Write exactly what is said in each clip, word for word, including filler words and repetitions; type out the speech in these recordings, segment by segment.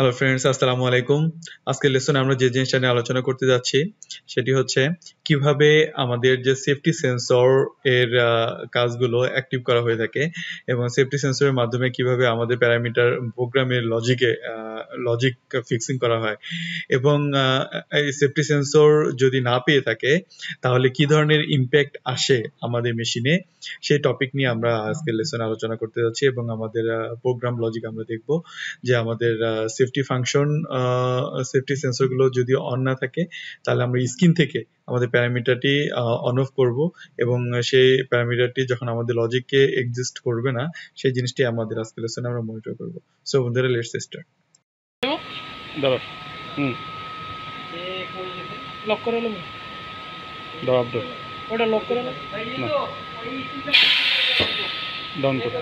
Hello friends, আসসালামু আলাইকুম। আজকের লেসনে আমরা যে জিনিসটা নিয়ে আলোচনা করতে যাচ্ছি সেটি হচ্ছে কিভাবে আমাদের যে সেফটি সেন্সর এর আহ, কাজগুলো অ্যাক্টিভ করা হয়ে থাকে এবং সেফটি সেন্সরের মাধ্যমে কিভাবে আমাদের প্যারামিটার প্রোগ্রামের লজিকে লজিক ফিক্সিং করা হয় এবং আহ, এই সেফটি সেন্সর যদি না পেয়ে থাকে তাহলে কি ধরনের ইম্প্যাক্ট আসে আমাদের মেশিনে, সেই টপিক নিয়ে আমরা আজকের লেসনে আলোচনা করতে যাচ্ছি এবং আমাদের প্রোগ্রাম লজিক আমরা দেখব যে আমাদের সেফটি ফাংশন সেফটি সেন্সরগুলো যদি অন না থাকে তাহলে আমরা স্ক্রিন থেকে আমাদের প্যারামিটারটি অন অফ করব এবং সেই প্যারামিটারটি যখন আমাদের লজিককে এক্সিস্ট করবে না সেই জিনিসটি আমাদের আজকের লেসনে আমরা মনিটর করব। সো বন্ধুরা, লেটস স্টার্ট। দাঁড়াও। হুম লক করে নেব। দাও আব্দুল ওটা লক করে নেব। না ডাউন করো।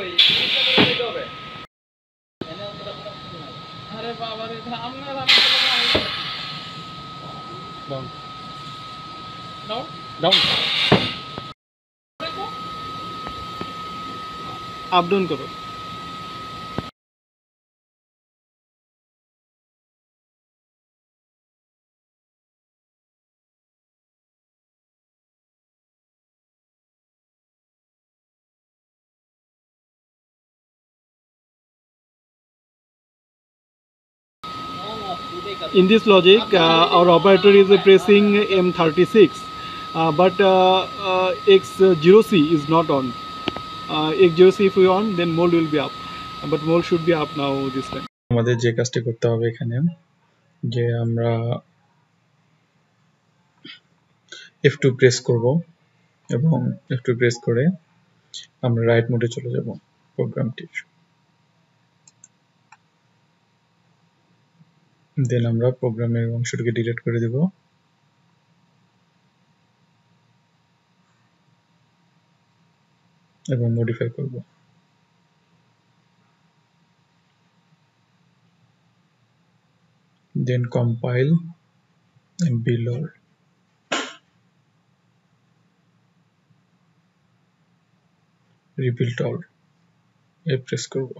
আরে বাবা রে, আপনার down now down up down করো। In this logic, uh, our operator is uh, pressing M thirty-six, uh, but uh, uh, X zero C is not on. Uh, X zero C if we on, then mode will be up, but mode should be up now this time. আমাদের যে কাজটি করতে হবে এখানে যে আমরা F two press করব এবং এফ টু প্রেস করে আমরা রাইট মোডে চলে যাব প্রোগ্রামটির। দেন আমরা প্রোগ্রামের অংশটিকে ডিলিট করে দেব এবং মডিফাই করব। Then compile and below rebuild all এ প্রেস করব।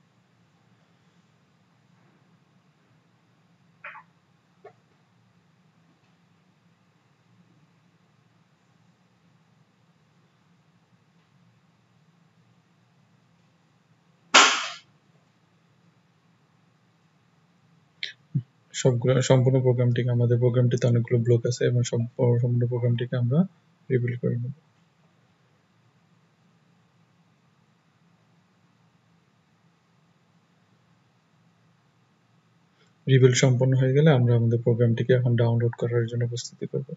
সবগুলো সম্পূর্ণ প্রোগ্রামটিকে আমাদের প্রোগ্রামটিতে অনেকগুলো ব্লক আছে এবং সব সম্পূর্ণ প্রোগ্রামটিকে আমরা রিবিল্ড করে নেব। রিবিল্ড সম্পন্ন হয়ে গেলে আমরা আমাদের প্রোগ্রামটিকে এখন ডাউনলোড করার জন্য প্রস্তুতি করব।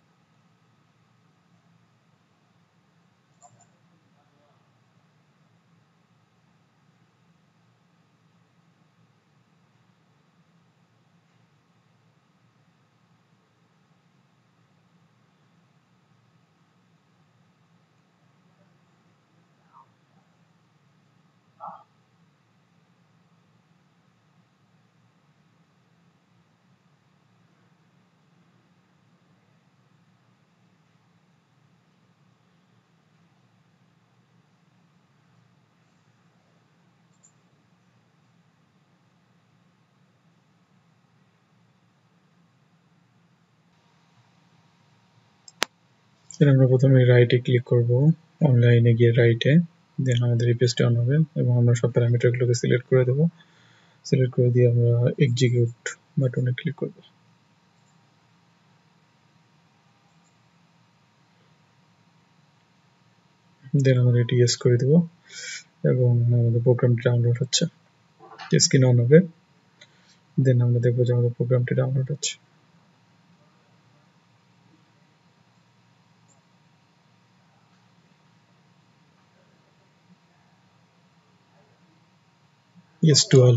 দেন আমরা প্রথমে রাইটে ক্লিক করব, অনলাইনে গিয়ে রাইটে, দেন আমাদের এই পেজটি অন হবে এবং আমরা সব প্যারামিটারগুলোকে সিলেক্ট করে দেব। সিলেক্ট করে দিয়ে আমরা এক্সিকিউট বাটনে ক্লিক করব। দেন আমরা এটি ইয়েস করে দেব এবং আমাদের প্রোগ্রামটি ডাউনলোড হচ্ছে। স্ক্রিন অন হবে, দেন আমরা দেখবো যে আমাদের প্রোগ্রামটি ডাউনলোড হচ্ছে। ইয়েস টু অল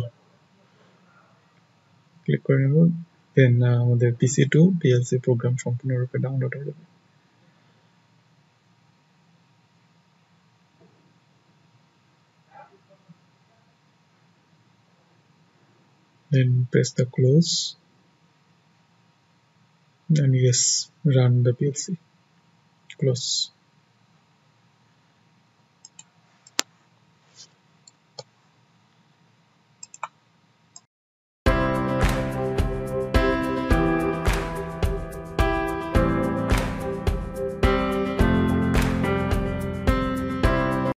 ক্লিক করে নেব, দেন আমাদের পিসি টু পিএলসি প্রোগ্রাম সম্পূর্ণরূপে ডাউনলোড হয়ে যাবে। Then press the close and yes, run the P L C. Close.